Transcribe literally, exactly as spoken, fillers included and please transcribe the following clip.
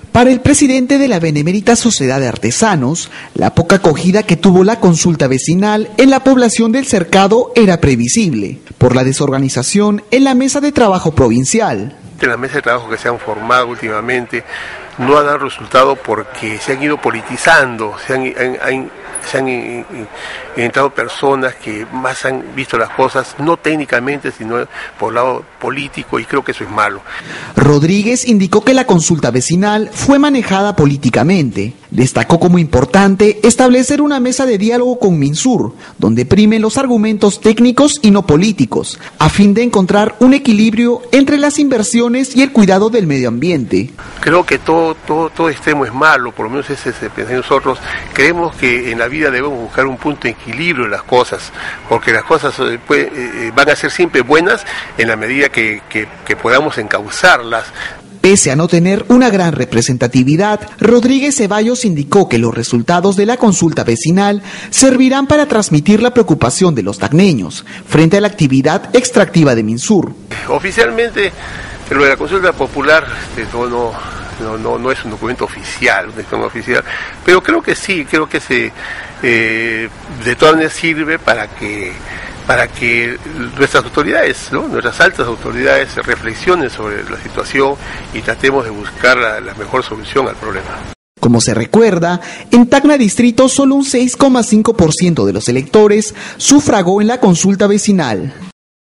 Para el presidente de la Benemérita Sociedad de Artesanos, la poca acogida que tuvo la consulta vecinal en la población del Cercado era previsible, por la desorganización en la mesa de trabajo provincial. En las mesas de trabajo que se han formado últimamente no han dado resultado porque se han ido politizando, se han, han, han, se han in, in, entrado personas que más han visto las cosas no técnicamente sino por el lado político, y creo que eso es malo. Rodríguez indicó que la consulta vecinal fue manejada políticamente. Destacó como importante establecer una mesa de diálogo con Minsur, donde primen los argumentos técnicos y no políticos, a fin de encontrar un equilibrio entre las inversiones y el cuidado del medio ambiente. Creo que todo, todo, todo extremo es malo, por lo menos ese es el pensamiento. Nosotros creemos que en la vida debemos buscar un punto de equilibrio en las cosas, porque las cosas pues, eh, van a ser siempre buenas en la medida que, que, que podamos encauzarlas. Pese a no tener una gran representatividad, Rodríguez Ceballos indicó que los resultados de la consulta vecinal servirán para transmitir la preocupación de los tacneños frente a la actividad extractiva de Minsur. Oficialmente, lo de la consulta popular no, no, no, no, no es un documento oficial, un documento oficial, pero creo que sí, creo que se, eh, de todas maneras sirve para que para que nuestras autoridades, ¿no? nuestras altas autoridades reflexionen sobre la situación y tratemos de buscar la, la mejor solución al problema. Como se recuerda, en Tacna Distrito solo un seis coma cinco por ciento de los electores sufragó en la consulta vecinal.